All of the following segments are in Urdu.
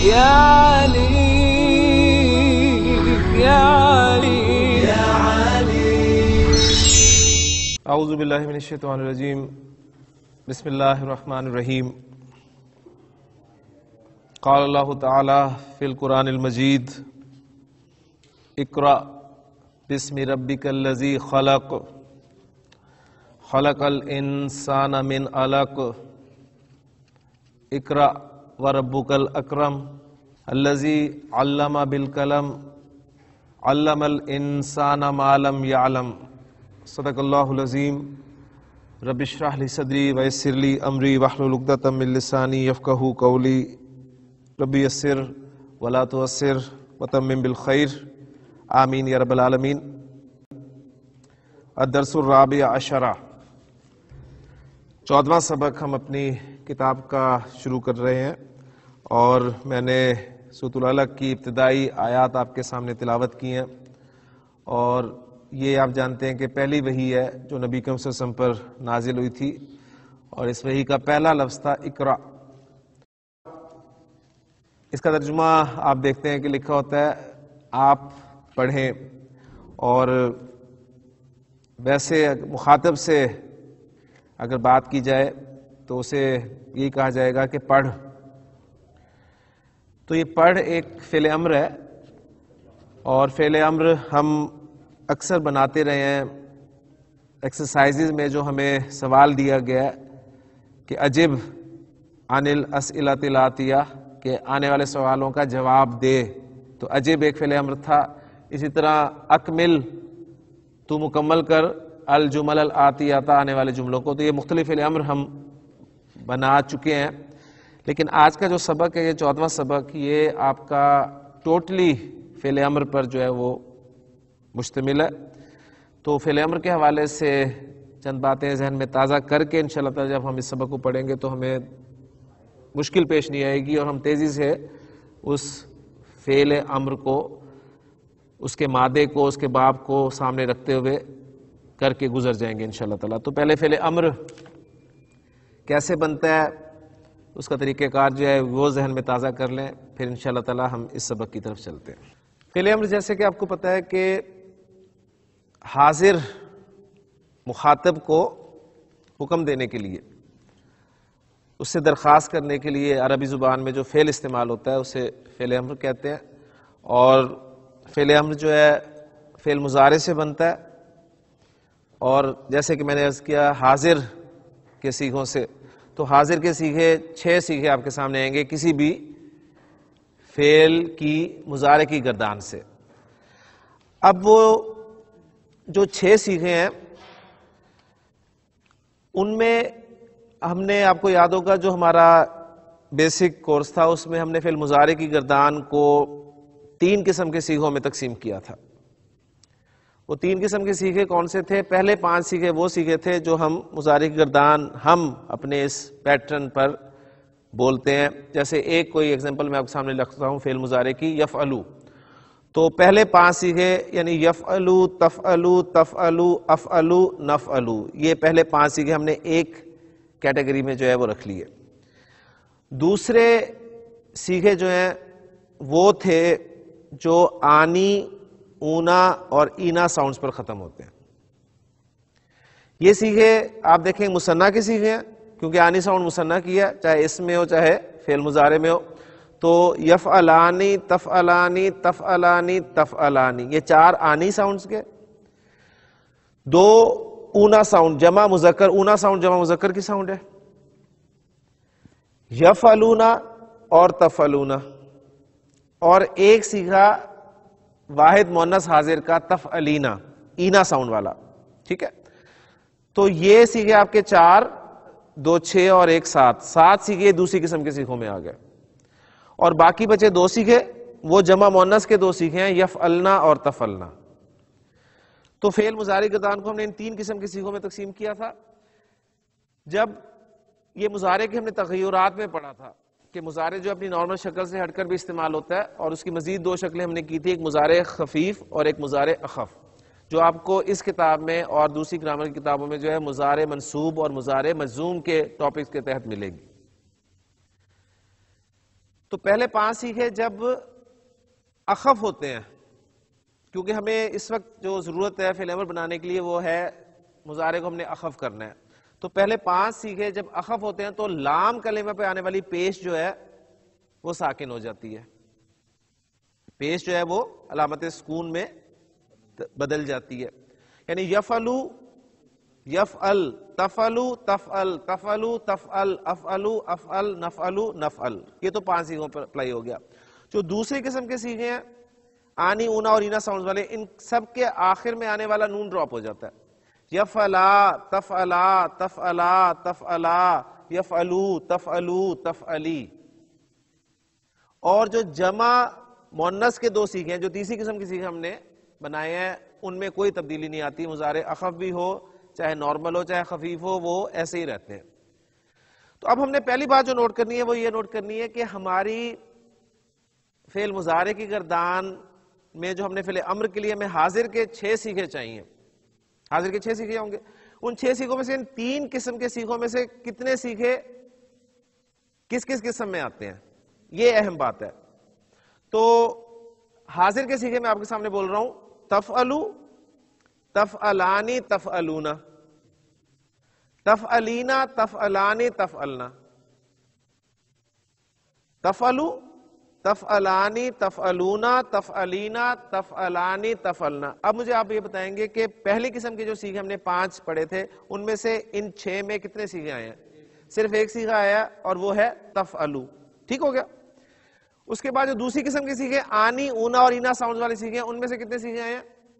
يا علي يا علي يا علي. اعوذ باللہ من الشیطان الرجیم. بسم اللہ الرحمن الرحیم. قال اللہ تعالی فی القرآن المجید اقرأ بسم ربک الذی خلق خلق الانسان من علق اقرأ وربک الاکرم الذی علم بالقلم علم الانسان ما لم يعلم. صدق اللہ العظیم. رب اشرح لی صدری ویسر لی امری واحلل عقدۃ من لسانی یفقہوا قولی. رب یسر ولا تعسر وتمم بالخیر. آمین یا رب العالمین. الدرس الرابع عشر. 14واں سبق ہم اپنی کتاب کا شروع کر رہے ہیں، اور میں نے سورۃ العلق کی ابتدائی آیات آپ کے سامنے تلاوت کی ہیں، اور یہ آپ جانتے ہیں کہ پہلی وحی ہے جو نبی کریم صلی اللہ علیہ وسلم پر نازل ہوئی تھی، اور اس وحی کا پہلا لفظ تھا اقرأ. اس کا ترجمہ آپ دیکھتے ہیں کہ لکھا ہوتا ہے آپ پڑھیں، اور ویسے مخاطب سے اگر بات کی جائے تو اسے یہی کہا جائے گا کہ پڑھ. تو یہ پڑھ ایک فعل امر ہے، اور فعل امر ہم اکثر بناتے رہے ہیں ایکسرسائزز میں. جو ہمیں سوال دیا گیا کہ اجب عن الاسئلۃ الآتیہ، کہ آنے والے سوالوں کا جواب دے، تو اجب ایک فعل امر تھا. اسی طرح اکمل، تو مکمل کر، الجمل الآتیہ، آنے والے جملوں کو. تو یہ مختلف فعل امر ہم بنا چکے ہیں، لیکن آج کا جو سبق ہے، یہ 14واں سبق، یہ آپ کا ٹوٹلی فعل امر پر جو ہے وہ مشتمل ہے. تو فعل امر کے حوالے سے چند باتیں ذہن میں تازہ کر کے انشاءاللہ تعالی جب ہم اس سبق کو پڑھیں گے تو ہمیں مشکل پیش نہیں آئے گی، اور ہم تیزی سے اس فعل امر کو، اس کے مادے کو، اس کے باب کو سامنے رکھتے ہوئے کر کے گزر جائیں گے انشاءاللہ تعالی. تو پہلے فعل امر کیسے بنتا ہے، اس کا طریقہ کار جو ہے وہ ذہن میں تازہ کر لیں، پھر انشاءاللہ تعالی ہم اس سبق کی طرف چلتے ہیں. فعل امر جیسے کہ آپ کو پتہ ہے کہ حاضر مخاطب کو حکم دینے کے لیے، اس سے درخواست کرنے کے لیے عربی زبان میں جو فعل استعمال ہوتا ہے اسے فعل امر کہتے ہیں. اور فعل امر جو ہے فعل مضارع سے بنتا ہے، اور جیسے کہ میں نے عرض کیا حاضر کے صیغوں سے. تو حاضر کے صیغے 6 صیغے آپ کے سامنے آئیں گے کسی بھی فعل کی مضارع کی گردان سے. اب وہ جو 6 صیغے ہیں ان میں ہم نے، آپ کو یاد ہوگا جو ہمارا بیسک کورس تھا اس میں ہم نے فعل مضارع کی گردان کو 3 قسم کے صیغوں میں تقسیم کیا تھا. وہ 3 قسم کے صیغے کون سے تھے؟ پہلے 5 صیغے وہ صیغے تھے جو ہم مضارع کی گردان ہم اپنے اس پیٹرن پر بولتے ہیں. جیسے ایک کوئی ایگزامپل میں آپ کے سامنے رکھتا ہوں فعل مضارع کی، یفعلو. تو پہلے 5 صیغے یعنی یفعلو، تفعلو، تفعلو، افعلو، نفعلو، یہ پہلے 5 صیغے ہم نے ایک کیٹیگری میں جو ہے وہ رکھ لیے. دوسرے صیغے جو ہیں وہ تھے جو آنی، اونا اور اینا ساؤنڈز پر ختم ہوتے ہیں. یہ صیغے آپ دیکھیں مثنیٰ کے صیغے ہیں، کیونکہ آنی ساؤنڈ مثنیٰ کی ہے، چاہے اسم میں ہو چاہے فعل مضارع میں ہو. تو یفعلانی، تفعلانی، تفعلانی، تفعلانی، یہ 4 آنی ساؤنڈز کے. 2 اونا ساؤنڈ جمع مذکر، اونا ساؤنڈ جمع مذکر کی ساؤنڈ ہے، یفعلونا اور تفعلونا. اور ایک صیغہ واحد مؤنث حاضر کا، تفعلینا، اینا ساؤنڈ والا. ٹھیک ہے، تو یہ صیغے آپ کے 4، 2 6 اور 1 7 صیغے دوسری قسم کے صیغوں میں آ گئے. اور باقی بچے 2 صیغے وہ جمع مؤنث کے 2 صیغے ہیں، یفعلنا اور تفعلنا. تو فعل مضارع گردان کو ہم نے ان 3 قسم کے صیغوں میں تقسیم کیا تھا. جب یہ مضارع کے ہم نے تغیرات میں پڑھا تھا کہ مضارع جو اپنی نارمل شکل سے ہٹ کر بھی استعمال ہوتا ہے، اور اس کی مزید 2 شکلیں ہم نے کی تھی، ایک مضارع خفیف اور ایک مضارع اخف، جو آپ کو اس کتاب میں اور دوسری گرامر کی کتابوں میں جو ہے مضارع منصوب اور مضارع مجزوم کے ٹاپکس کے تحت ملے گی. تو پہلے 5 سیکھے جب اخف ہوتے ہیں، کیونکہ ہمیں اس وقت جو ضرورت ہے فعل امر بنانے کے لیے وہ ہے مضارع کو ہم نے اخف کرنا ہے. تو پہلے 5 سیکھے جب اخف ہوتے ہیں تو لام کلمہ پہ آنے والی پیش جو ہے وہ ساکن ہو جاتی ہے، پیش جو ہے وہ علامت سکون میں بدل جاتی ہے. یعنی یفعلو یفعل، تفعلو تفعل، تفعلو تفعل، افعلو افعل، نفعلو نفعل. یہ تو 5 سیغوں پر اپلائی ہو گیا. جو دوسری قسم کے سیغے ہیں آنی، اونا اور اینا ساؤنڈز والے، ان سب کے آخر میں آنے والا نون ڈراپ ہو جاتا ہے. یفعلا، تفعلا، تفعلا، تفعلا، یفعلو، تفعلو، تفعلی. اور جو جمع مؤنث کے 2 سیغے ہیں، جو تیسری قسم کی سیغے ہم نے بنائے ہیں، ان میں کوئی تبدیلی نہیں آتی. مضارع اخف بھی ہو، چاہے نارمل ہو، چاہے خفیف ہو، وہ ایسے ہی رہتے ہیں. تو اب ہم نے پہلی بات جو نوٹ کرنی ہے وہ یہ نوٹ کرنی ہے کہ ہماری فعل مضارع کی گردان میں جو ہم نے فعل امر کے لیے ہمیں حاضر کے 6 سیغے چاہیے، حاضر کے 6 سیغے ہوں گے. ان 6 سیغوں میں سے ان 3 قسم کے سیغوں میں سے کتنے سیغے کس کس قسم میں آتے ہیں، یہ اہم بات ہے. تو حاضر کے سیغے میں آپ کے سامنے بول رہا ہوں: تفعلو، تفعلانی، تفعلونا، تفعلینا، تفعلانی، تفعلنا. تفعلو، تفعلانی، تفعلونا، تفعلینا، تفعلانی، تفعلنا. اب مجھے آپ یہ بتائیں گے کہ پہلی قسم کے جو سیغے ہم نے 5 پڑھے تھے ان میں سے ان 6 میں کتنے سیغے آئے ہیں؟ صرف ایک سیغہ آیا اور وہ ہے تفعلو. ٹھیک ہو گیا. اس کے بعد جو دوسری قسم کے سیغے آنی، اونا اور اینا ساؤنڈز والے سیغے ہیں، ان میں سے کتنے سیغے آئے ہیں؟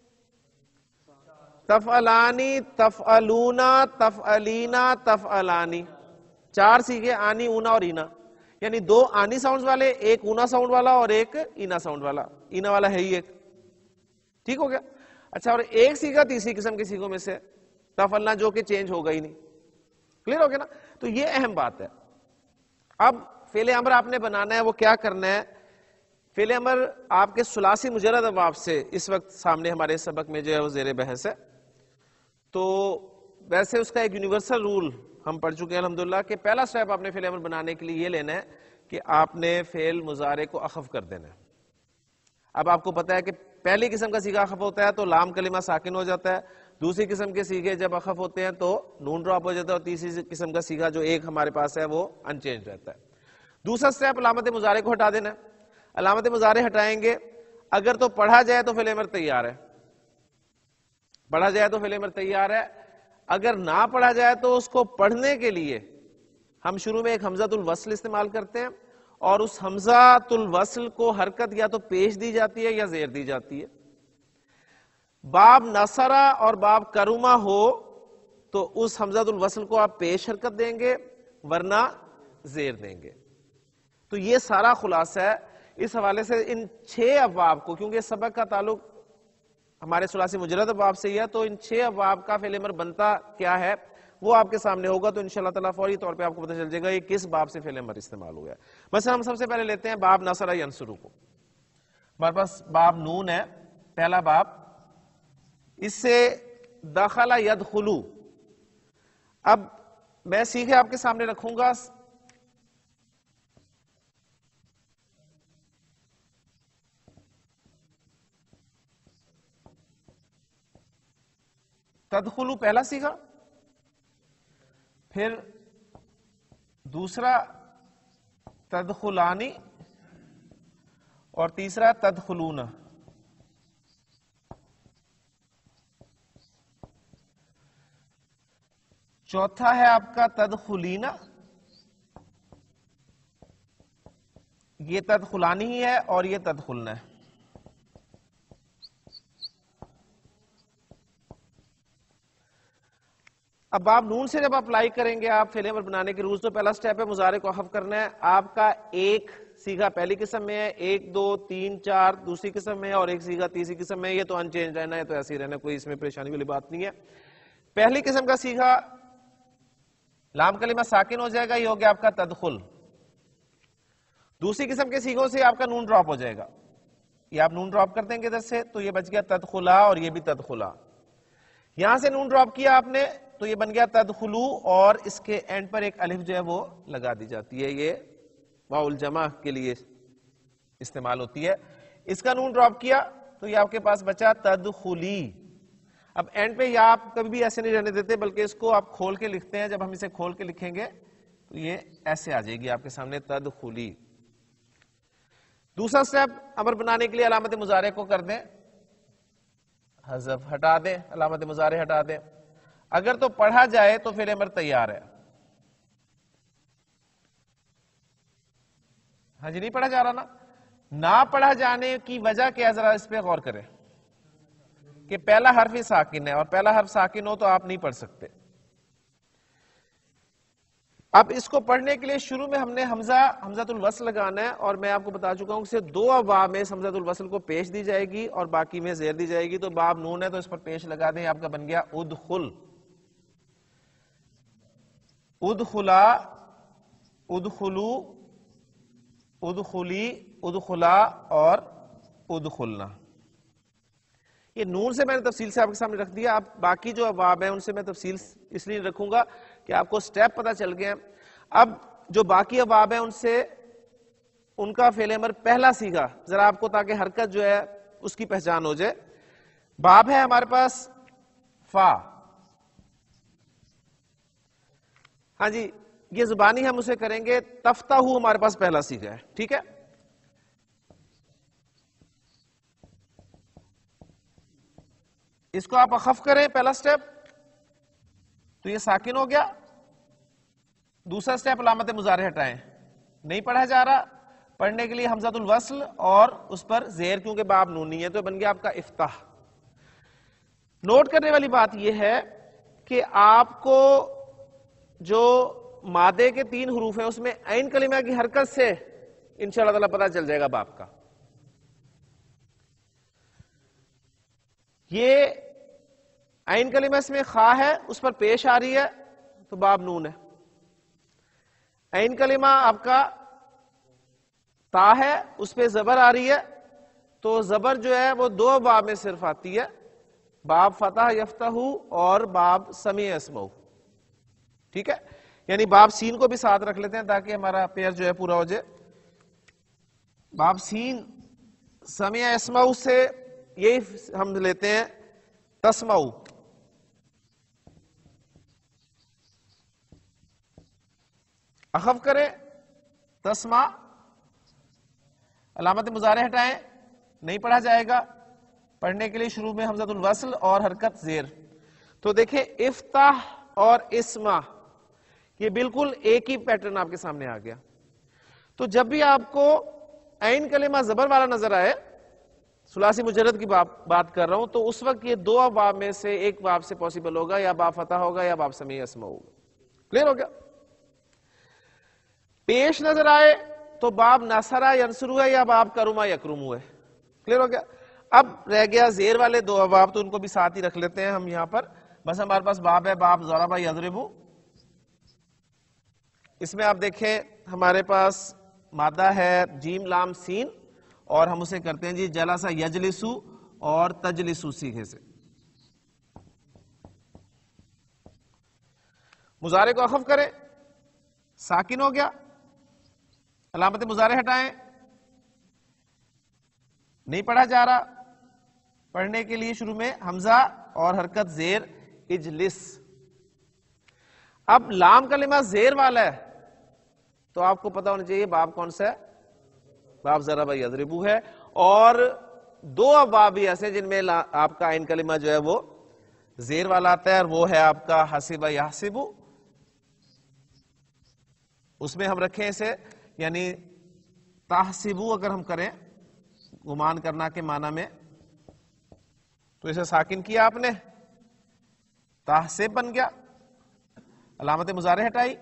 تفعلانی، تفعلونا، تفعلینا، تفعلانی. 4 سیغے آنی، اونا اور اینا، یعنی 2 آنی ساؤنڈز والے، ایک اونا ساؤنڈ والا اور ایک اینا ساؤنڈ والا. اینا والا ہے ہی ایک. ٹھیک ہو گیا. اچھا، اور ایک سیغہ تیسری قسم کے سیغوں میں سے تفعلنا، جو کہ چینج ہوگا ہی نہیں. کلیئر ہو گیا نا؟ تو یہ اہم بات ہے. اب فعل امر آپ نے بنانا ہے، وہ کیا کرنا ہے؟ فعل امر آپ کے ثلاثی مجرد ابواب سے اس وقت سامنے ہمارے سبق میں جو ہے وہ زیر بحث ہے. تو ویسے اس کا ایک یونیورسل رول ہم پڑھ چکے ہیں الحمدللہ کہ پہلا سٹیپ آپ نے فعل امر بنانے کے لیے یہ لینا ہے کہ آپ نے فعل مضارع کو اخف کر دینا ہے. اب آپ کو پتا ہے کہ پہلی قسم کا سیغہ اخف ہوتا ہے تو لام کلمہ ساکن ہو جاتا ہے، دوسری قسم کے سیغے جب اخف ہوتے ہیں تو نون ڈراپ ہو جاتا ہے، اور تیسری قسم کا سیغہ جو ایک ہمارے پاس ہے وہ ان چینج رہتا ہے. دوسرا سٹیپ علامت مضارع کو ہٹا دینا ہے. علامت مضارع ہٹائیں گے، اگر تو پڑھا جائے تو فعل امر تیار ہے، پڑھا جائے تو فعل امر تیار ہے. اگر نہ پڑھا جائے تو اس کو پڑھنے کے لیے ہم شروع میں ایک حمزۃ الوصل استعمال کرتے ہیں، اور اس حمزۃ الوصل کو حرکت یا تو پیش دی جاتی ہے یا زیر دی جاتی ہے. باب نصرہ اور باب کرما ہو تو اس حمزۃ الوصل کو آپ پیش حرکت دیں گے ورنہ زیر دیں گے. تو یہ سارا خلاصہ ہے. اس حوالے سے ان 6 ابواب کو، کیونکہ سبق کا تعلق ہمارے ثلاثی مجرد ابواب سے ہی ہے، تو ان 6 ابواب کا فعل امر بنتا کیا ہے وہ آپ کے سامنے ہوگا. تو انشاءاللہ تعالیٰ فوری طور پہ آپ کو پتہ چل جائے گا یہ کس باب سے فعل امر استعمال ہوا ہے. مثلا ہم سب سے پہلے لیتے ہیں باب نصر ینصرو کو. ہمارے پاس باب نون ہے، پہلا باب، اس سے دخل یدخلو. اب میں سیکھے آپ کے سامنے رکھوں گا. تدخلو پہلا سیکھا، پھر دوسرا تدخلانی، اور تیسرا تدخلون. چوتھا ہے آپ کا تدخلینا، یہ تدخلانی ہی ہے اور یہ تدخلنا ہے. اب باب نون سے جب اپلائی کریں گے آپ فعل امر بنانے کے رولز، تو پہلا سٹیپ ہے مضارع کو اخف کرنا ہے. آپ کا ایک سیغہ پہلی قسم میں ہے، 1 2 3 4 دوسری قسم میں ہے، اور ایک سیغہ تیسری قسم میں ہے. یہ تو ان چینج رہنا ہے، تو ایسے ہی رہنا، کوئی اس میں پریشانی والی بات نہیں ہے. پہلی قسم کا سیغہ لام کلمہ ساکن ہو جائے گا، یہ ہو گیا آپ کا تدخل. دوسری قسم کے سیغوں سے آپ کا نون ڈراپ ہو جائے گا، یہ آپ نون ڈراپ کر دیں گے ادھر سے، تو یہ بچ گیا تدخلا، اور یہ بھی تدخلا. یہاں سے نون ڈراپ کیا آپ نے تو یہ بن گیا تدخلو، اور اس کے اینڈ پر ایک الف جو ہے وہ لگا دی جاتی ہے، یہ واو الجمع کے لیے استعمال ہوتی ہے. اس کا نون ڈراپ کیا تو یہ آپ کے پاس بچا تدخلی. اب اینڈ پہ یا آپ کبھی بھی ایسے نہیں رہنے دیتے بلکہ اس کو آپ کھول کے لکھتے ہیں. جب ہم اسے کھول کے لکھیں گے تو یہ ایسے آ جائے گی آپ کے سامنے تدخلی. دوسرا سٹیپ امر بنانے کے لیے علامت مضارع کو کر دیں حذف, ہٹا دیں, علامت مضارع ہٹا دیں. اگر تو پڑھا جائے تو فعل امر تیار ہے. ہاں جی, نہیں پڑھا جا رہا نا. نہ پڑھا جانے کی وجہ کیا, ذرا اس پہ غور کریں کہ پہلا حرف ہی ساکن ہے, اور پہلا حرف ساکن ہو تو آپ نہیں پڑھ سکتے. اب اس کو پڑھنے کے لیے شروع میں ہم نے حمزۃ الوصل لگانا ہے, اور میں آپ کو بتا چکا ہوں کہ دو ابواب میں حمزۃ الوصل کو پیش دی جائے گی اور باقی میں زیر دی جائے گی. تو باب نون ہے تو اس پر پیش لگا دیں, آپ کا بن گیا ادخل, ادخلا, ادخلو, ادخلی, ادخلا اور ادخلنا. یہ نون سے میں نے تفصیل سے آپ کے سامنے رکھ دیا. اب باقی جو ابواب ہیں ان سے میں تفصیل اس لیے رکھوں گا کہ آپ کو سٹیپ پتہ چل گئے. اب جو باقی ابواب ہیں ان سے ان کا فعل امر پہلا سیگا ذرا آپ کو, تاکہ حرکت جو ہے اس کی پہچان ہو جائے. باب ہے ہمارے پاس فا. ہاں جی, یہ زبانی ہم اسے کریں گے. تفتح ہمارے پاس پہلا سیگا ہے, ٹھیک ہے. اس کو آپ اخف کریں پہلا سٹیپ تو یہ ساکن ہو گیا. دوسرا سٹیپ علامت مضارع ہٹائیں, نہیں پڑھا جا رہا, پڑھنے کے لیے حمزۃ الوصل اور اس پر زیر, کیونکہ باب نونی ہے تو بن گیا آپ کا افتح. نوٹ کرنے والی بات یہ ہے کہ آپ کو جو مادے کے 3 حروف ہیں اس میں عین کلمہ کی حرکت سے انشاءاللہ تعالی پتہ چل جائے گا باب کا. یہ عین کلمہ اس میں خا ہے, اس پر پیش آ رہی ہے تو باب نون ہے. عین کلمہ آپ کا تا ہے, اس پہ زبر آ رہی ہے تو زبر جو ہے وہ 2 باب میں صرف آتی ہے, باب فتح یفتح اور باب سمیع اسمع, ٹھیک ہے. یعنی باب سین کو بھی ساتھ رکھ لیتے ہیں تاکہ ہمارا پیر جو ہے پورا ہو جائے. باب سین سمیع اسمع سے یہی ہم لیتے ہیں تسمع. اخف کریں تسمع, علامت مضارع ہٹائیں, نہیں پڑھا جائے گا. پڑھنے کے لیے شروع میں حمزۃ الوصل اور حرکت زیر. تو دیکھیں افتح اور اسمع یہ بالکل ایک ہی پیٹرن آپ کے سامنے آ گیا. تو جب بھی آپ کو عین کلمہ زبر والا نظر آئے, ثلاثی مجرد کی بات کر رہا ہوں, تو اس وقت یہ 2 ابواب میں سے ایک باب سے پاسبل ہوگا, یا باب فتح ہوگا یا باب سمیع اسمع ہوگا. کلیئر ہو گیا. پیش نظر آئے تو باب نصرہ ینصرو ہے یا باب کرما یکرمو ہے. کلیئر ہو گیا. اب رہ گیا زیر والے 2 ابواب, تو ان کو بھی ساتھ ہی رکھ لیتے ہیں ہم یہاں پر. بس ہمارے پاس باب ہے باب ضرب یضرب. اس میں آپ دیکھیں ہمارے پاس مادہ ہے جیم لام سین, اور ہم اسے کرتے ہیں جی جلسہ یجلسو اور تجلسو سیغے سے. مضارع کو اخف کریں, ساکن ہو گیا, علامت مضارع ہٹائیں, نہیں پڑھا جا رہا, پڑھنے کے لیے شروع میں حمزہ اور حرکت زیر اجلس. اب لام کلمہ زیر والا ہے تو آپ کو پتا ہونا چاہیے باب کون سا ہے, باب ضرب یضرب ہے. اور 2 ابواب بھی ایسے جن میں آپ کا عین کلمہ جو ہے وہ زیر والا آتا ہے, اور وہ ہے آپ کا حسب یحسب. اس میں ہم رکھیں اسے یعنی تحسبو اگر ہم کریں گمان کرنا کے معنی میں, تو اسے ساکن کیا آپ نے, تحسب بن گیا, علامت مضارع ہٹائی,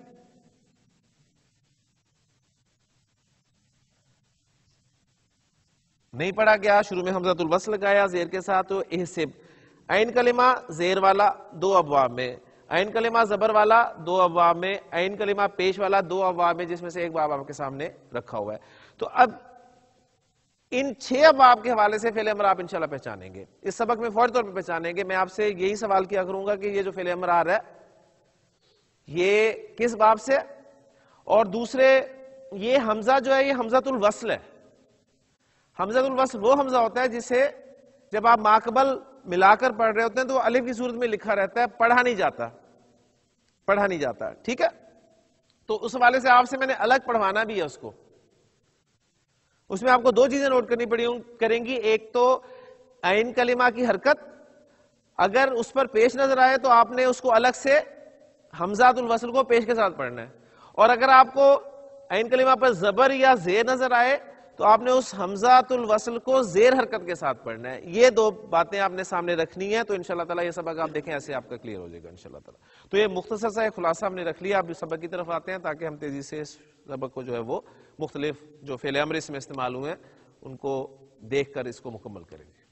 نہیں پڑھا گیا, شروع میں حمزۃ الوصل لگایا زیر کے ساتھ, تو احسب. عین کلمہ زیر والا 2 ابواب میں, عین کلمہ زبر والا 2 ابواب میں, عین کلمہ پیش والا 2 ابواب میں, جس میں سے ایک باب آپ کے سامنے رکھا ہوا ہے. تو اب ان 6 ابواب کے حوالے سے فعل امر آپ انشاءاللہ پہچانیں گے. اس سبق میں فوری طور پہ پہچانیں گے. میں آپ سے یہی سوال کیا کروں گا کہ یہ جو فعل امر آ رہا ہے یہ کس باب سے, اور دوسرے یہ حمزہ جو ہے یہ حمزۃ الوصل ہے. حمزۃ الوصل وہ حمزہ ہوتا ہے جسے جب آپ ماقبل ملا کر پڑھ رہے ہوتے ہیں تو وہ الف کی صورت میں لکھا رہتا ہے, پڑھا نہیں جاتا, پڑھا نہیں جاتا. ٹھیک ہے, تو اس حوالے سے آپ سے میں نے الگ پڑھوانا بھی ہے اس کو. اس میں آپ کو دو چیزیں نوٹ کرنی کریں گی. ایک تو عین کلمہ کی حرکت, اگر اس پر پیش نظر آئے تو آپ نے اس کو الگ سے حمزات الوصل کو پیش کے ساتھ پڑھنا ہے, اور اگر آپ کو عین کلمہ پر زبر یا زیر نظر آئے تو آپ نے اس حمزات الوصل کو زیر حرکت کے ساتھ پڑھنا ہے. یہ دو باتیں آپ نے سامنے رکھنی ہے, تو انشاءاللہ تعالیٰ یہ سبق آپ دیکھیں ایسے آپ کا کلیئر ہو جائے گا انشاءاللہ تعالیٰ. تو یہ مختصر سا ایک خلاصہ ہم نے رکھ لیا. اب سبق کی طرف آتے ہیں تاکہ ہم تیزی سے اس سبق کو جو ہے وہ مختلف جو فعل امر اس میں استعمال ہوئے ہیں ان کو دیکھ کر اس کو مکمل کریں گے.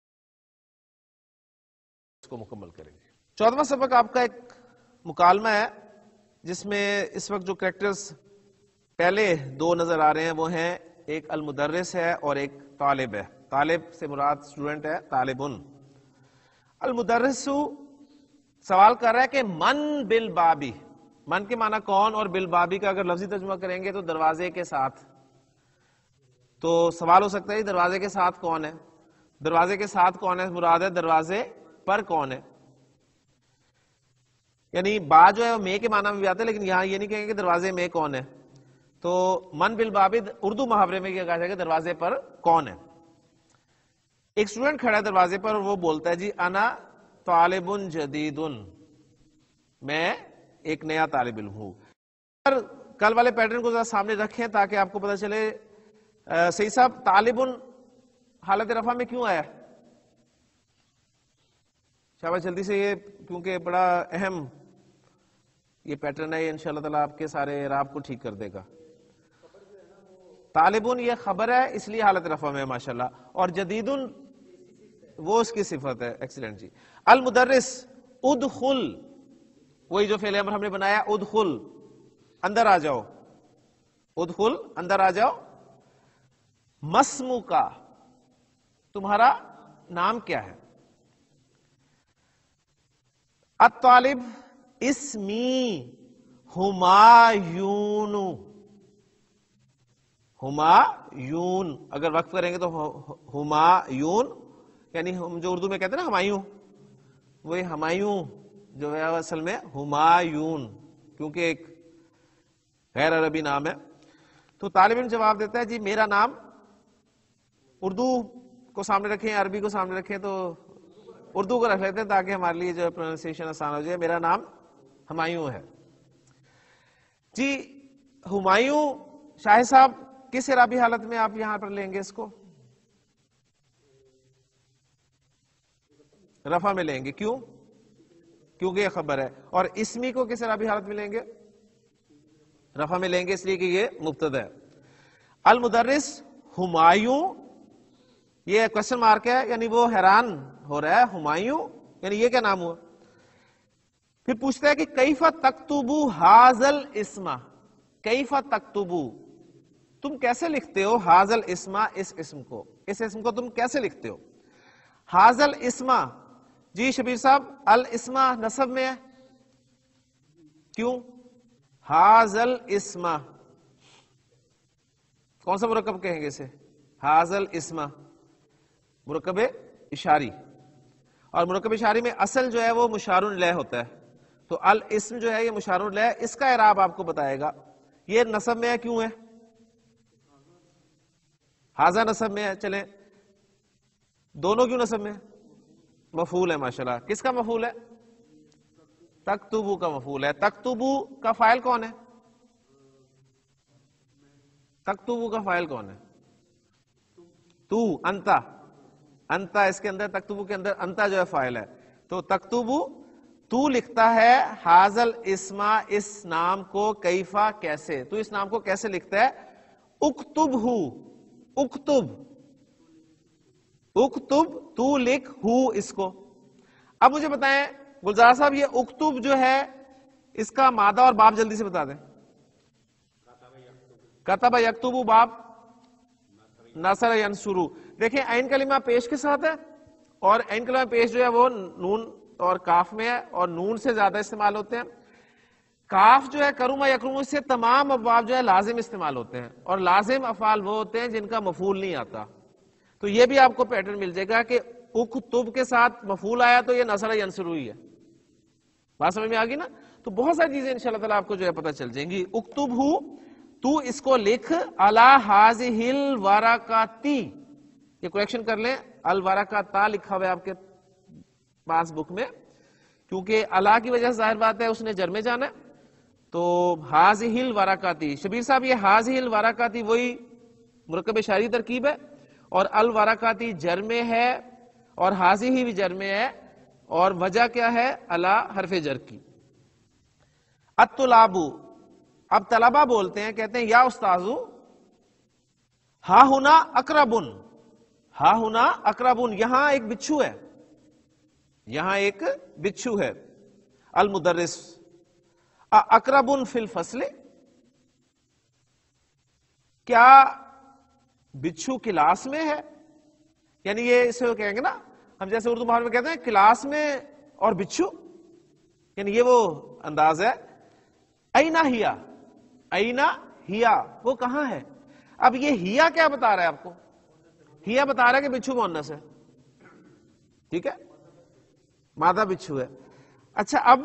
14واں سبق آپ کا ایک مکالمہ ہے جس میں اس وقت جو کریکٹرز پہلے دو نظر آ رہے ہیں وہ ہیں ایک المدرس ہے اور ایک طالب ہے. طالب سے مراد اسٹوڈنٹ ہے, طالبن. المدرس سوال کر رہا ہے کہ من بالبابی, من کے معنی کون, اور بالبابی کا اگر لفظی ترجمہ کریں گے تو دروازے کے ساتھ. تو سوال ہو سکتا ہے دروازے کے ساتھ کون ہے, دروازے کے ساتھ کون ہے مراد ہے دروازے پر کون ہے. یعنی با جو ہے وہ میں کے معنی میں بھی آتا ہے, لیکن یہاں یہ نہیں کہیں گے کہ دروازے میں کون ہے. تو من بالبابی اردو محاورے میں کیا کہا جائے گا دروازے پر کون ہے. ایک اسٹوڈنٹ کھڑا ہے دروازے پر اور وہ بولتا ہے جی انا طالب جدید, میں ایک نیا طالب علم ہوں. کل والے پیٹرن کو ذرا سامنے رکھیں تاکہ آپ کو پتہ چلے. صحیح صاحب, طالب حالت رفع میں کیوں آیا؟ شاباش, جلدی سے, یہ کیونکہ بڑا اہم یہ پیٹرن ہے, یہ انشاءاللہ تعالیٰ آپ کے سارے اعراب کو ٹھیک کر دے گا. طالبون یہ خبر ہے اس لیے حالت رفع میں ماشاءاللہ, اور جدیدن وہ اس کی صفت ہے. ایکسیلنٹ جی. المدرس ادخل, وہی جو فعل امر ہم نے بنایا, ادخل اندر آ جاؤ, ادخل اندر آ جاؤ. مسمو کا, تمہارا نام کیا ہے؟ الطالب اسمی ہمایون, ہمایون اگر وقف کریں گے تو ہمایون, یعنی ہم جو اردو میں کہتے ہیں نا ہمایوں, وہی ہمایوں جو ہے اصل میں ہمایون, کیونکہ ایک غیر عربی نام ہے. تو طالب علم جواب دیتا ہے جی میرا نام, اردو کو سامنے رکھیں عربی کو سامنے رکھیں, تو اردو کو رکھ لیتے ہیں تاکہ ہمارے لیے جو پروننسیشن آسان ہو جائے. میرا نام ہمایوں ہے. جی ہمایوں شاہد صاحب کس اعرابی حالت میں آپ یہاں پر لیں گے اس کو؟ رفع میں لیں گے. کیوں؟ کیونکہ یہ خبر ہے. اور اسمی کو کس اعرابی حالت میں لیں گے؟ رفع میں لیں گے اس لیے کہ یہ مبتدا ہے. المدرس ہمایوں, یہ کوشچن مارک ہے, یعنی وہ حیران ہو رہا ہے. ہمایوں یعنی یہ کیا نام ہوا؟ پھر پوچھتا ہے کہ کیف تکتبو حاذل اسما, کیف تکتبو تم کیسے لکھتے ہو, حاذل اسما اس اسم کو, اس اسم کو تم کیسے لکھتے ہو؟ حاذل اسما, جی شبیر صاحب الاسما نصب میں ہے. کیوں؟ حاذل اسما, کون سا مرکب کہیں گے اسے؟ حاذل اسما, مرکب اشاری. اور مرکب اشاری میں اصل جو ہے وہ مشار الیہ ہوتا ہے, تو الاسم جو ہے یہ مشار الیہ, اس کا اعراب آپ کو بتائے گا. یہ نصب میں ہے, کیوں ہے؟ حاذا نصب میں ہے. چلیں دونوں کیوں نصب میں ہے؟ مفعول ہے ماشاءاللہ. کس کا مفعول ہے؟ تکتبو کا مفعول ہے. تکتبو کا فاعل کون ہے؟ تکتبو کا فاعل کون ہے؟ تو, انتا, انتا اس کے اندر, تکتبو کے اندر انتا جو ہے فاعل ہے. تو تکتبو تو لکھتا ہے حاذل اسما اس نام کو, کیفا کیسے, تو اس نام کو کیسے لکھتا ہے؟ اکتب ہو, اکتب, اکتب تو لکھ, ہو اس کو. اب مجھے بتائیں گلزار صاحب یہ اکتب جو ہے اس کا مادہ اور باب جلدی سے بتا دیں. کتب یکتب باب نصر ینصرو. دیکھیں عین کلمہ پیش کے ساتھ ہے, اور عین کلمہ پیش جو ہے وہ نون اور کاف میں ہے, اور نون سے زیادہ استعمال ہوتے ہیں. کاف جو ہے کرما یکرمو سے تمام ابواب جو ہے لازم استعمال ہوتے ہیں، اور لازم افعال وہ ہوتے ہیں جن کا مفعول نہیں آتا. تو یہ بھی آپ کو پیٹرن مل جائے گا کہ اکتب کے ساتھ مفعول آیا تو یہ نصر ینصر ہی ہے. بات سمجھ میں آ گئی نا؟ تو بہت ساری چیزیں انشاءاللہ تعالیٰ آپ کو جو ہے پتہ چل جائیں گی. اکتب ہو، تو اس کو لکھ، علی ہذہ الورقاتی، یہ کریکشن کر لیں، الورقاتا لکھا ہوا ہے آپ کے پاس بک میں، کیونکہ اللہ کی وجہ سے ظاہر بات ہے اس نے جر میں جانا ہے. تو ہذہ الورقاتی، شبیر صاحب یہ ہذہ الورقاتی وہی مرکب اشاری ترکیب ہے، اور الورقاتی جر میں ہے، اور ہذہ بھی جر میں ہے، اور وجہ کیا ہے؟ الا حرف جر کی. الطلاب، اب طلبہ بولتے ہیں، کہتے ہیں یا استاذو ہا ہونا اقربن، ہا ہونا اقربن، یہاں ایک بچھو ہے، یہاں ایک بچھو ہے. المدرس اقربن فی الفصل، کیا بچھو کلاس میں ہے؟ یعنی یہ اسے کہیں گے نا ہم، جیسے اردو محاورے میں کہتے ہیں کلاس میں اور بچھو، یعنی یہ وہ انداز ہے. اینا ہیا، اینا ہیا، وہ کہاں ہے؟ اب یہ ہیا کیا بتا رہا ہے آپ کو؟ ہیا بتا رہا ہے کہ بچھو مؤنث ہے، ٹھیک ہے، مادہ بچھو ہے. اچھا، اب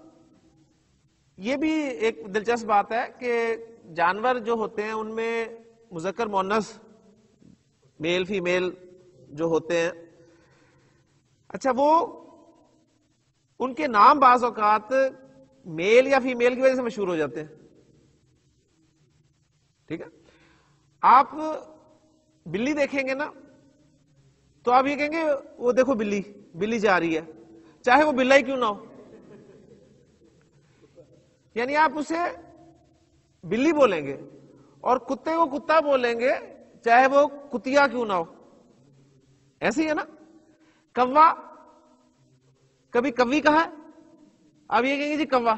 یہ بھی ایک دلچسپ بات ہے کہ جانور جو ہوتے ہیں ان میں مذکر مؤنث، میل فیمیل جو ہوتے ہیں، اچھا وہ ان کے نام بعض اوقات میل یا فیمیل کی وجہ سے مشہور ہو جاتے ہیں، ٹھیک ہے. آپ بلی دیکھیں گے نا تو آپ یہ کہیں گے وہ دیکھو بلی، بلی جا رہی ہے، چاہے وہ بلا ہی کیوں نہ ہو، یعنی آپ اسے بلی بولیں گے، اور کتے کو کتا بولیں گے چاہے وہ کتیا کیوں نہ ہو. ایسے ہی ہے نا؟ کوا، کبھی کوی کہا ہے، اب یہ کہیں گے جی کوا.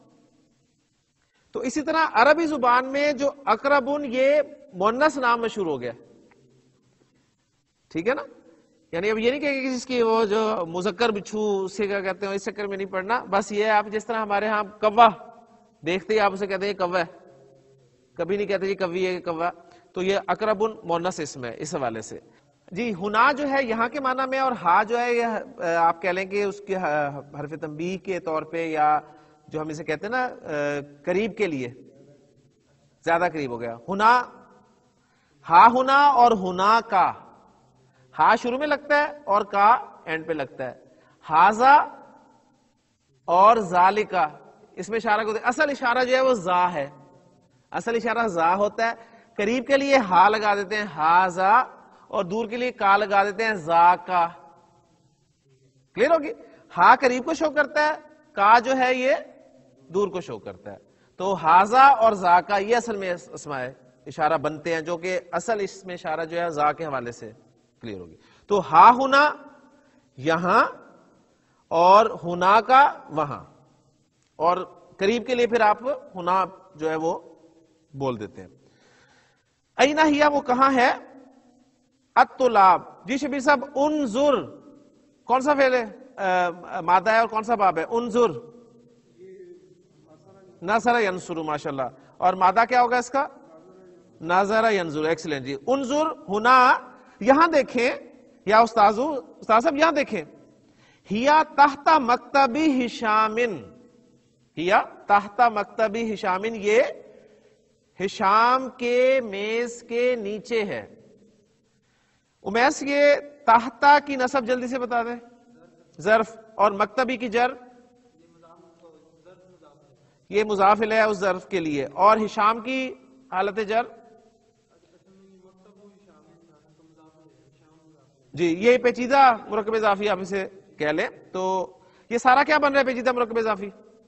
تو اسی طرح عربی زبان میں جو اقربن یہ مؤنث نام مشہور ہو گیا، ٹھیک ہے نا. یعنی اب یہ نہیں کہیں گے کہ جس کی وہ جو مذکر بچھو اسے کیا کہتے ہیں، اس چکر میں نہیں پڑھنا. بس یہ آپ جس طرح ہمارے ہاں کوا دیکھتے ہی آپ اسے کہتے ہیں کوا ہے، کبھی نہیں کہتے جی کوی ہے کوا. تو یہ اقربن مؤنث اسم ہے اس حوالے سے. جی ہنا جو ہے یہاں کے معنی میں، اور ہا جو ہے یہ آپ کہہ لیں کہ اس کے حرف تنبیہ کے طور پہ، یا جو ہم اسے کہتے ہیں نا قریب کے لیے، زیادہ قریب ہو گیا. ہنا، ہا ہونا اور ہنا کا، ہا شروع میں لگتا ہے اور کا اینڈ پہ لگتا ہے. ہاذا اور ذالکا، اس میں اشارہ کو اصل اشارہ جو ہے وہ زا ہے، اصل اشارہ زا ہوتا ہے. قریب کے لیے ہا لگا دیتے ہیں ہاذا، اور دور کے لیے کا لگا دیتے ہیں زا کا. کلیئر ہوگی؟ ہا قریب کو شو کرتا ہے، کا جو ہے یہ دور کو شو کرتا ہے. تو ہاذا اور زا کا یہ اصل میں اسماء اشارہ بنتے ہیں، جو کہ اصل اس میں اشارہ جو ہے زا کے حوالے سے. کلیئر ہوگی؟ تو ہا ہونا یہاں اور ہونا کا وہاں، اور قریب کے لیے پھر آپ ہونا جو ہے وہ بول دیتے ہیں. اینا ہیا، وہ کہاں ہے؟ الطلاب. جی شبیر صاحب انظر کون سا فعل ہے، مادہ ہے، اور کون سا باب ہے؟ انظر نظر ینظر، ماشاءاللہ. اور مادہ کیا ہوگا اس کا؟ نظر ینظر. ایکسلنٹ جی. انظر ہونا، یہاں دیکھیں یا استاذ صاحب یہاں دیکھیں. ہیا تحت مکتبی ہشامن، ہیا تحت مکتبی ہشامن، یہ ہشام کے میز کے نیچے ہے. امیس یہ تحتا کی نصب جلدی سے بتا دیں. ظرف، اور مکتبی کی جر، یہ مضاف الیہ ہے اس ظرف کے لیے. اور ہشام کی حالت جر، جی یہ پیچیدہ مرکب اضافی آپ اسے کہہ لیں. تو یہ سارا کیا بن رہا ہے؟ پیچیدہ مرکب اضافی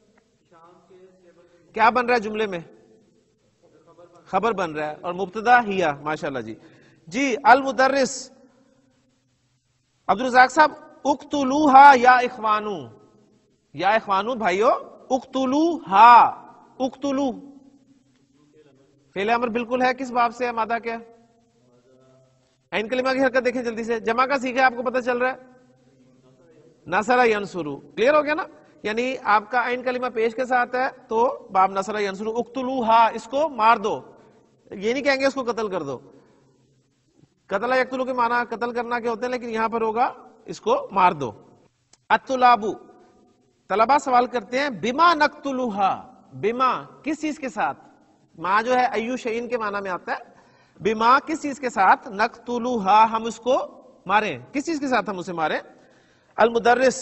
کیا بن رہا ہے جملے میں؟ خبر بن رہا ہے، اور مبتدا ہیا. ماشاءاللہ جی. جی المدرس عبدالرزاق صاحب، اقتلوہا یا اخوانو، یا اخوانو بھائیو، اقتلوہا، اقتلو فعل امر بالکل ہے، کس باب سے ہے، مادہ کیا؟ عین کلمہ کی حرکت دیکھیں جلدی سے. جمع کا سیکھا آپ کو پتہ چل رہا ہے، نصر ینصرو. کلیئر ہو گیا نا؟ یعنی آپ کا عین کلمہ پیش کے ساتھ ہے تو باب نصر ینصر، اقتلوہا، اس کو مار دو. یہ نہیں کہیں گے اس کو قتل کر دو. قتل یقتلو کے معنی قتل کرنا کے ہوتے ہیں، لیکن یہاں پر ہوگا اس کو مار دو. الطلاب، طلبہ سوال کرتے ہیں بما نقتلوہا، بما کس چیز کے ساتھ، ما جو ہے ایو شئین کے معنی میں آتا ہے، بما کس چیز کے ساتھ، نقتلوہا ہم اس کو ماریں، کس چیز کے ساتھ ہم اسے ماریں. المدرس،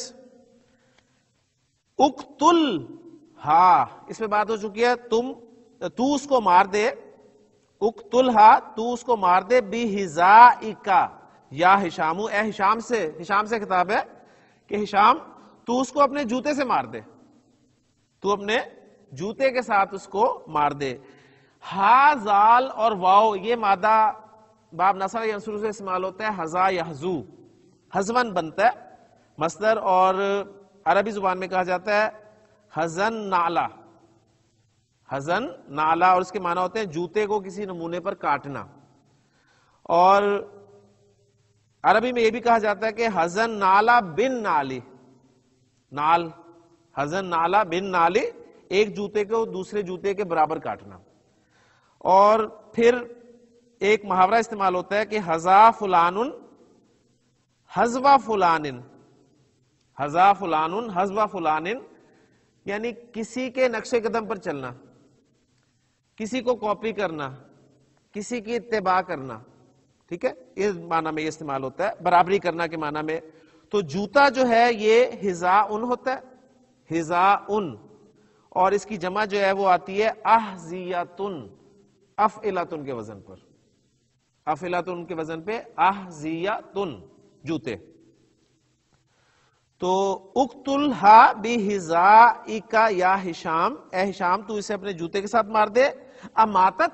اقتل ہا، اس میں بات ہو چکی ہے، تو اس کو مار دے، اقتل ہا تو اس کو مار دے، بحذائکا یا ہشامو، اے ہشام سے خطاب ہے کہ ہشام تو اس کو اپنے جوتے سے مار دے، تو اپنے جوتے کے ساتھ اس کو مار دے. ہا، زال اور واو یہ مادہ باب نصر ینصر سے استعمال ہوتا ہے، حزا یحزو، حزون بنتا ہے مصدر، اور عربی زبان میں کہا جاتا ہے حزن نعلا، حزن نعلا، اور اس کے معنی ہوتے ہیں جوتے کو کسی نمونے پر کاٹنا. اور عربی میں یہ بھی کہا جاتا ہے کہ حزن نعلا بن نالی، نال، حزن نعلا بن نالی، ایک جوتے کو دوسرے جوتے کے برابر کاٹنا. اور پھر ایک محاورہ استعمال ہوتا ہے کہ حزا فلان حزوا فلان، حزا فلان حزوا فلان، یعنی کسی کے نقش قدم پر چلنا، کسی کو کاپی کرنا، کسی کی اتباع کرنا. ٹھیک ہے، اس معنی میں یہ استعمال ہوتا ہے، برابری کرنا کے معنی میں. تو جوتا جو ہے یہ حذاء ہوتا ہے، حذاء، اور اس کی جمع جو ہے وہ آتی ہے احذیۃ، افعلۃ کے وزن پر، افعلۃ کے وزن پہ احذیۃ، جوتے. تو اقتلھا بحذائک یا ہشام، اے ہشام تو اسے اپنے جوتے کے ساتھ مار دے. اماتت،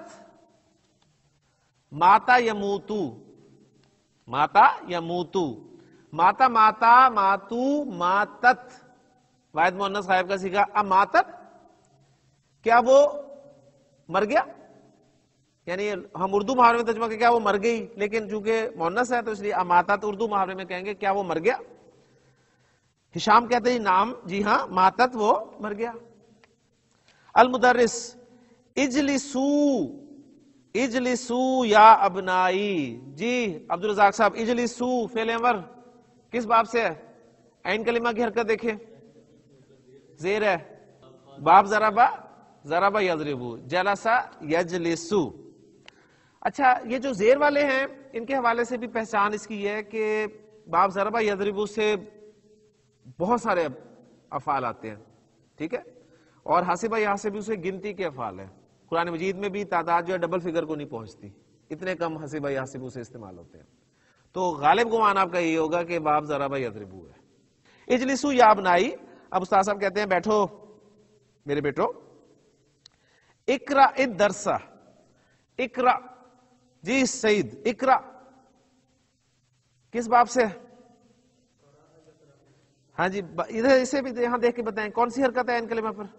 ماتا یموتو، ماتا یموتو، ماتا ماتا، ماتو ماتت، واحد مؤنث غائب کا صیغہ. اماتت، کیا وہ مر گیا، یعنی ہم اردو محاورے میں ترجمہ کہ کیا وہ مر گئی، لیکن چونکہ مؤنث ہے تو اس لیے اماتت اردو محاورے میں کہیں گے کیا وہ مر گیا. ہشام کہتے ہیں نام، جی ہاں، ماتت وہ مر گیا. المدرس، اجلسو، اجلسو یا ابنائی. جی عبدالرزاق صاحب، اجلسو فعل امر کس باب سے ہے؟ عین کلمہ کی حرکت دیکھیں، زیر ہے، باب ضربہ، ضربہ یضربو، جلسہ یجلسو. اچھا، یہ جو زیر والے ہیں ان کے حوالے سے بھی پہچان اس کی ہے کہ باب ضربہ یضربو سے بہت سارے افعال آتے ہیں. ٹھیک ہے، اور حاسبہ یہاں سے بھی اسے گنتی کے افعال ہیں. قرآن مجید میں بھی تعداد جو ہے ڈبل فگر کو نہیں پہنچتی، اتنے کم حاسبہ یحسبو سے استعمال ہوتے ہیں. تو غالب گمان آپ کا یہ ہوگا کہ باب ضربہ یضربو ہے. اجلسو یا ابنائی، اب استاد صاحب کہتے ہیں بیٹھو میرے بیٹو. اقرا الدرس، اقرا، جی سعید اقرا کس باب سے؟ ہاں جی، ادھر اسے بھی یہاں دیکھ کے بتائیں کون سی حرکت ہے ان کلمہ پر؟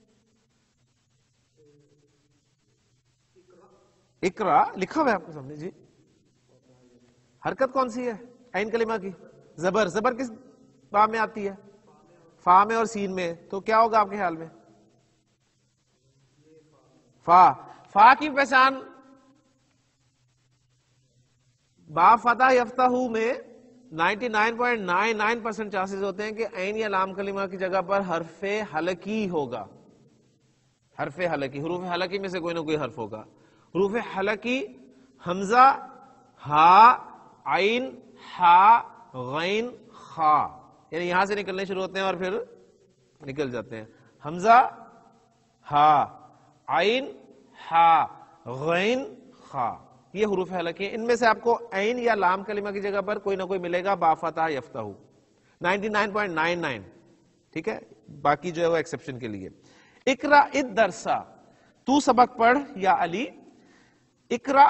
اقرا لکھا ہوا ہے آپ کے سامنے، جی حرکت کون سی ہے عین کلمہ کی؟ زبر. زبر کس باب میں آتی ہے؟ فا میں اور سین میں. تو کیا ہوگا آپ کے خیال میں؟ فا. فا کی پہچان باب فتح یفتح میں 99.99% چانسز ہوتے ہیں کہ عین یا لام کلمہ کی جگہ پر حرف حلقی ہوگا. حرف حلقی، حروف حلقی میں سے کوئی نہ کوئی حرف ہوگا. حروف حلقی حمزہ، ہا، عین، ہا، غین، خا، یعنی یہاں سے نکلنے شروع ہوتے ہیں اور پھر نکل جاتے ہیں. حمزہ، ہا، عین، ہا، غین، خا، یہ حروف حلقی ہیں. ان میں سے آپ کو عین یا لام کلمہ کی جگہ پر کوئی نہ کوئی ملے گا با فتح یفتح 99.99. ٹھیک ہے، باقی جو ہے وہ ایکسپشن کے لیے. اقرا الدرس، تو سبق پڑھ یا علی. اقرا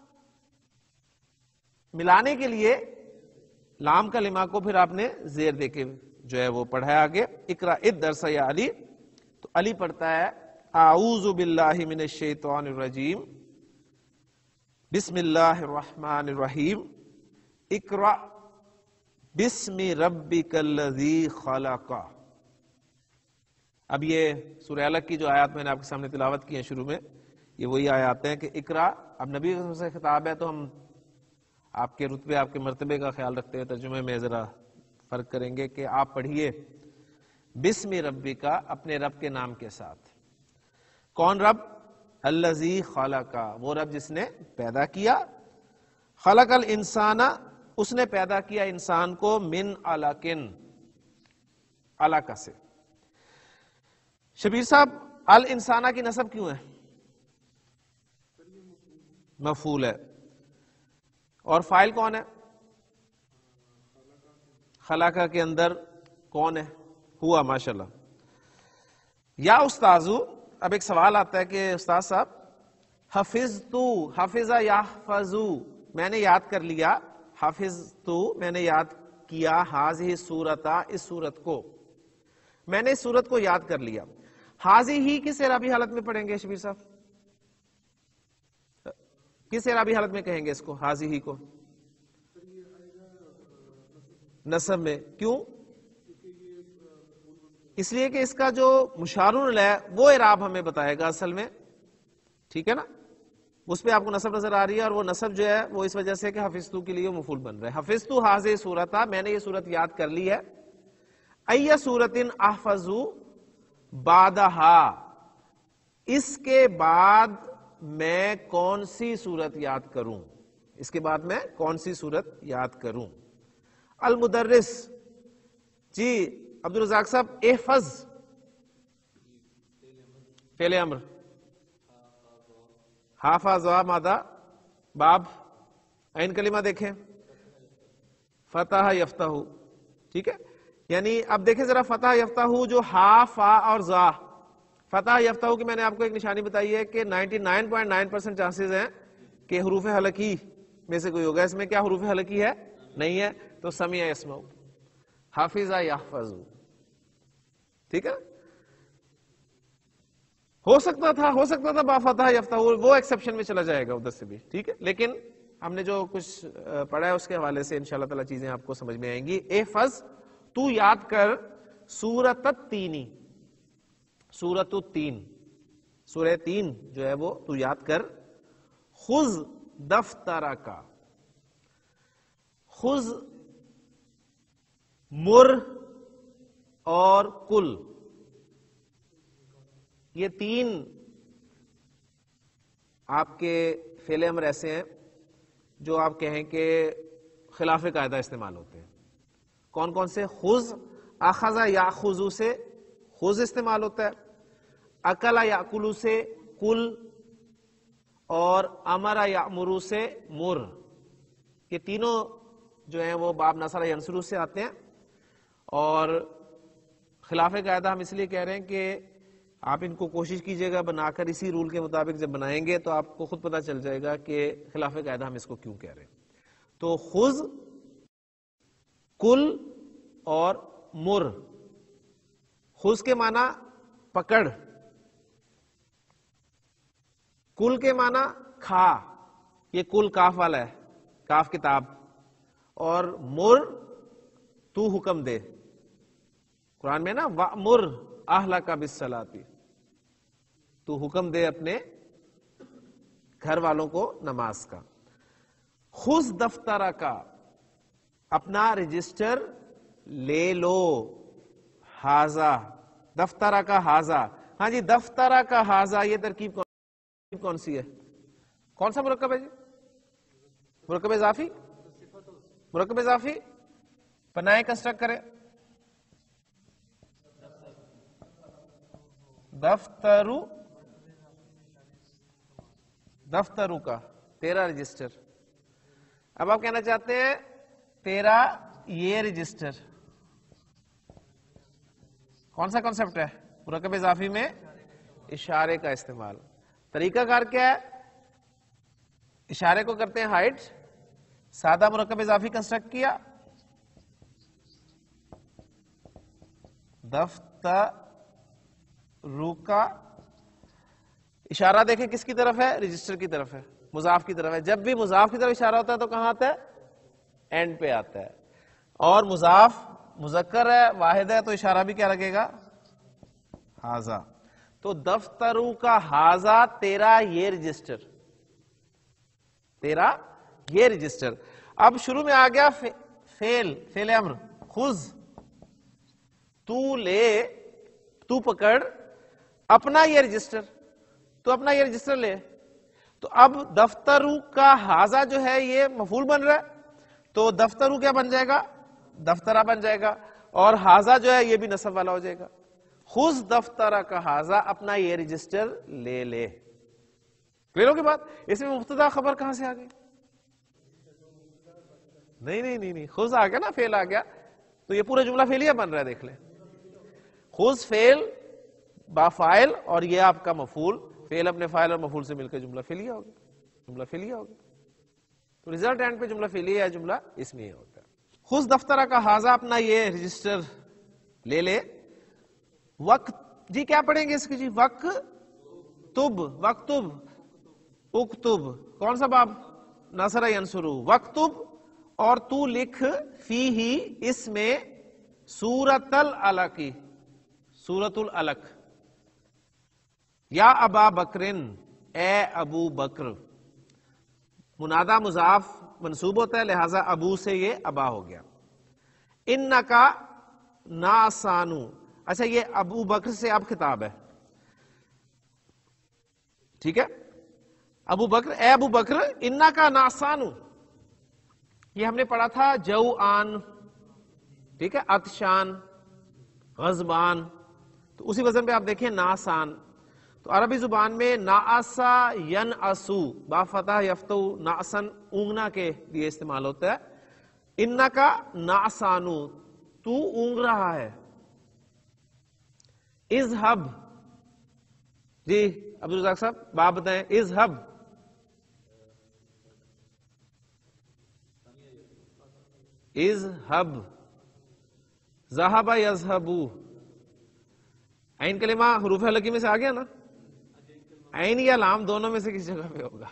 ملانے کے لیے لام کلمہ کو پھر آپ نے زیر دے کے جو ہے وہ پڑھا ہے آگے. اقرا الدرس یا علی، تو علی پڑھتا ہے اعوذ باللہ من الشیطان الرجیم بسم اللہ الرحمن الرحیم اقرا بسم ربک الذی خلق. اب یہ سورہ علق کی جو آیات میں نے آپ کے سامنے تلاوت کی ہیں شروع میں، یہ وہی آیات ہیں کہ اقرا. اب نبی سے خطاب ہے تو ہم آپ کے رتبے، آپ کے مرتبے کا خیال رکھتے ہوئے ترجمے میں ذرا فرق کریں گے کہ آپ پڑھیے بسم ربی کا، اپنے رب کے نام کے ساتھ. کون رب؟ الذی خلق، وہ رب جس نے پیدا کیا. خلق الانسان، اس نے پیدا کیا انسان کو من علقن، علقہ سے. شبیر صاحب الانسانہ کی نسب کیوں ہے؟ مفعول ہے. اور فاعل کون ہے؟ خلقہ کے اندر کون ہے؟ ہوا. ماشاءاللہ. یا استاذو، اب ایک سوال آتا ہے کہ استاد صاحب حفظتو، حفظہ یحفظو، میں نے یاد کر لیا. حفظتو، میں نے یاد کیا. ہاذہ سورتا، اس سورت کو میں نے، اس سورت کو یاد کر لیا. حاضی ہی کس اعرابی حالت میں پڑھیں گے شبیر صاحب؟ کس اعرابی حالت میں کہیں گے اس کو؟ حاضی ہی کو نصب میں. کیوں؟ اس لیے کہ اس کا جو مشار الیہ وہ اعراب ہمیں بتائے گا اصل میں. ٹھیک ہے نا؟ اس پہ آپ کو نصب نظر آ رہی ہے، اور وہ نصب جو ہے وہ اس وجہ سے کہ حفظتو کے لیے مفعول بن رہا ہے. حفظتو حاضہ سورتا، میں نے یہ سورت یاد کر لی ہے. ای سورت احفظو بعدہا، اس کے بعد میں کون سی سورت یاد کروں؟ اس کے بعد میں کون سی سورت یاد کروں؟ المدرس، جی عبدالرزاق صاحب احفظ فعل امر، حافظ مادہ باب عین کلمہ دیکھیں، فتح یفتح. ٹھیک ہے، یعنی اب دیکھیں ذرا فتح یفتح جو ہا فا اور زا. فتح یفتح کی میں نے آپ کو ایک نشانی بتائی ہے کہ 99.9% چانسز ہیں کہ حروف حلقی میں سے کوئی ہوگا. اس میں کیا حروف حلقی ہے؟ نہیں ہے. تو سمیع یسمع، حافظ یحفظ. ٹھیک ہے، ہو سکتا تھا با فتح یفتح، وہ ایکسیپشن میں چلا جائے گا ادھر سے بھی. ٹھیک ہے، لیکن ہم نے جو کچھ پڑھا ہے اس کے حوالے سے انشاءاللہ تعالی چیزیں آپ کو سمجھ میں آئیں گی. احفظ، تو یاد کر سورۃ التین، سورۃ التین، سورہ تین جو ہے وہ تو یاد کر. خذ دفترک، خذ مر اور کل، یہ تین آپ کے فعل امر ایسے ہیں جو آپ کہیں کہ خلاف قاعدہ استعمال ہوتے ہیں. کون کون سے؟ خذ، اخذ یاخذ سے خذ استعمال ہوتا ہے، اکل یاکل سے کل، اور امر یامر سے مر. یہ تینوں جو ہیں وہ باب نصر ینصر سے آتے ہیں. اور خلاف قاعدہ ہم اس لیے کہہ رہے ہیں کہ آپ ان کو کوشش کیجئے گا بنا کر اسی رول کے مطابق جب بنائیں گے تو آپ کو خود پتہ چل جائے گا کہ خلاف قاعدہ ہم اس کو کیوں کہہ رہے ہیں. تو خذ، کل اور مر. خذ کے معنی پکڑ، کل کے معنی کھا، یہ کل کاف والا ہے، کاف کتاب. اور مر تو حکم دے. قرآن میں نا وَأْمُرْ أَهْلَكَ بِالصَّلَاةِ، تو حکم دے اپنے گھر والوں کو نماز کا. خذ دفتر کا، اپنا رجسٹر لے لو. ہاذا، دفتر کا ہاذا. ہاں جی، دفتر کا ہاذا، یہ ترکیب کون سی ہے؟ کون سا مرکب ہے جی؟ مرکب اضافی. مرکب اضافی بنائے، کنسٹرکٹ کرے. دفترو، دفترو کا تیرا رجسٹر. اب آپ کہنا چاہتے ہیں تیرا یہ رجسٹر. کون سا کانسیپٹ ہے؟ مرکب اضافی میں اشارے کا استعمال. طریقہ کار کیا ہے؟ اشارے کو کرتے ہیں ہائٹ، سادہ مرکب اضافی کنسٹرکٹ کیا، دفتر روکا. اشارہ دیکھیں کس کی طرف ہے؟ رجسٹر کی طرف ہے، مضاف کی طرف ہے. جب بھی مضاف کی طرف اشارہ ہوتا ہے تو کہاں آتا ہے؟ اینڈ پہ آتا ہے. اور مضاف مذکر ہے، واحد ہے، تو اشارہ بھی کیا لگے گا؟ हाजा, तो दफ्तरू का हाजा तेरा ये रजिस्टर, तेरा ये रजिस्टर। अब शुरू में आ गया फेल अम्र, खुज, तू ले, तू पकड़ अपना ये रजिस्टर, तो अपना ये रजिस्टर ले। तो अब दफ्तरू का हाजा जो है ये मफूल बन रहा है, तो दफ्तरू क्या बन जाएगा, दफ्तरा बन जाएगा, और हाजा जो है ये भी नसब वाला हो जाएगा। खुज दफ्तरा का हाजा, अपना ये रजिस्टर ले ले। क्लियर हो गई बात? इसमें मुब्तदा खबर कहां से आ गई? नहीं, खुज आ गया ना, फेल आ गया, तो ये पूरा जुमला फेलिया बन रहा है, देख ले। खुज फेल बा फाइल, और ये आपका मफूल, फेल अपने फाइल और मफूल से मिलकर जुमला फेलिया हो गया, जुमला फेलिया हो गया। तो रिजल्ट एंड पे जुमला फेलिया या जुमला इसमें होता है। खुज दफ्तरा का हाजा, अपना ये रजिस्टर ले ले। वक्त जी क्या पढ़ेंगे इसकी जी? वक्तुब, वक्तुब, उक्तुब, कौन सा बाब? नसरा यंसुरु। वक्तुब, और तू लिख, फी ही, इसमें, सूरतल अलकी, सूरतुल अलक, या अबा बकरिन, ए अबू बकर। मुनादा मुजाफ मंसूब होता है, लिहाजा अबू से ये अबा हो गया। इन्नका नासानु, अच्छा ये अबू बकर से अब खिताब है, ठीक है। अबू बकर, ए अबू बकर, इन्नका नासानु, ये हमने पढ़ा था जौआन, ठीक है, अतशान, गजबान, तो उसी वजन पे आप देखें नासान। तो अरबी जुबान में नाअसा यन असू, बाफता यफ्तु नासन, ऊंगना के लिए इस्तेमाल होता है। इन्ना का नासानु, तू ऊंग रहा है। इज़हब, जी अब्दुल रज़ाक साहब बाप बताएं, इज़हब, इज़हब, ज़हबा यज़हबू, ऐन कलिमा हुरूफ हलकी में से आ गया ना? ऐन या लाम दोनों में से किस जगह पे होगा?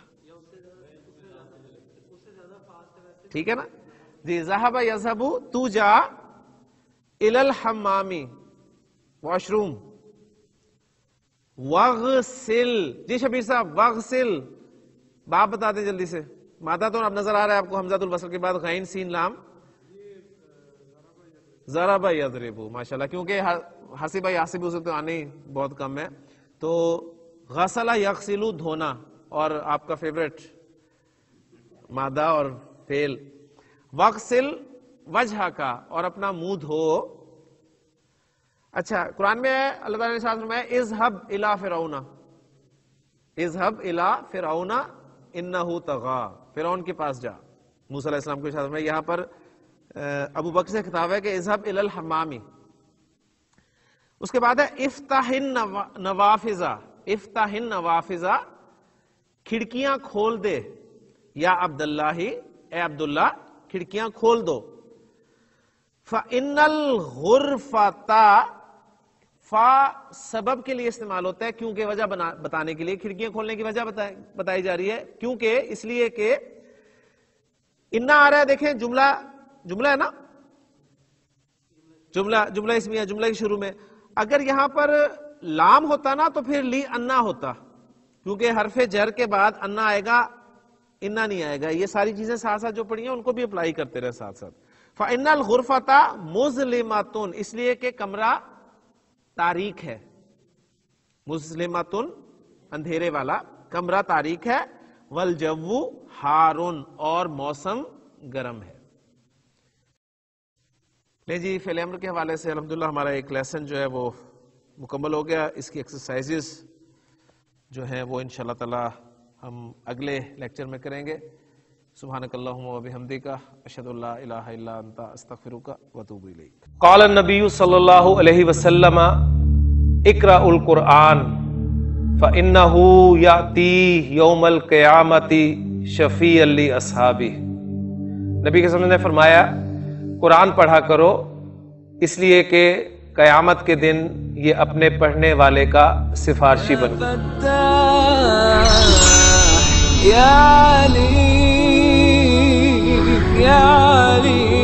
ठीक है ना जी। ज़हबा यज़हबू, तू जा, इलल हम्मामी, वॉशरूम, वग़सिल, जी शबीर साहब वग़सिल, बाप बता दें जल्दी से। मादा तो अब नजर आ रहा है आपको, हमज़ातुल वसल के बाद गैन सीन लाम, ज़रबा यज़रिबू, माशाल्लाह, क्योंकि हसीबा यासिबू से तो आने ही बहुत कम है। तो गसला यग़सिलू, धोना, और आपका फेवरेट मादा और फेल। वग़सिल वजह का, और अपना मुंह धो। अच्छा, कुरान में अल्लाह ताला ने इरशाद फरमाया, इज़हब इला फिरौना, इज़हब इला फिरौना इन्नहु तग़ा, फिरौन के पास जा। मूसा अलैहि सलाम को इरशाद फरमाया। यहां पर अबू बकर से खिताब है कि इज़हब इलल हम्मामी। उसके बाद है इफ्ताहिन नवाफिजा, इफ्ताहिन नवाफिजा, खिड़कियां खोल दे, या अब्दुल्लाही, ए अब्दुल्ला, खिड़कियां खोल दो। फ़इन्नल गुरफ़ता, फा सबब के लिए इस्तेमाल होता है, क्योंकि वजह बताने के लिए। खिड़कियां खोलने की वजह बताई जा रही है, क्योंकि इसलिए कि इन्ना आ रहा है, देखें जुमला है ना, जुमला इसमें है, जुमला के शुरू में। अगर यहां पर लाम होता ना तो फिर ली अन्ना होता, क्योंकि हरफे जर के बाद अन्ना आएगा, इन्ना नहीं आएगा। ये सारी चीजें साथ साथ जो पढ़ी हैं उनको भी अप्लाई करते रहे साथ साथ। फ़इन्नल गुरफ़ता मुज़लिमातुन, इसलिए कि कमरा तारीक है, मुज़लिमातुन अंधेरे वाला, कमरा तारीक है। वल जव्वु हारुन, और मौसम गर्म है। ले जी, फेल अम्र के हवाले से अल्हम्दुलिल्लाह हमारा एक लेसन जो है वो मुकम्मल हो गया। इसकी एक्सरसाइजेस जो हैं वो इंशाअल्लाह ताला हम अगले लेक्चर में करेंगे। सुब्हानकल्लाहुम्मा व बिहम्दिका, अशहदु अल्ला इलाहा इल्ला अंता, अस्तगफिरुका व अतूबु इलैक। क़ाल नबी सल्लल्लाहु अलैहि वसल्लम, इक़राउल कुरआन फ़इन्नहु याती यौमल क़ियामति शफ़ीअन लि अस्हाबी। नबी के सल्लल्लाहु अलैहि वसल्लम ने फरमाया, कुरान पढ़ा करो, इसलिए कि क़यामत के दिन ये अपने पढ़ने वाले का सिफारशी बन या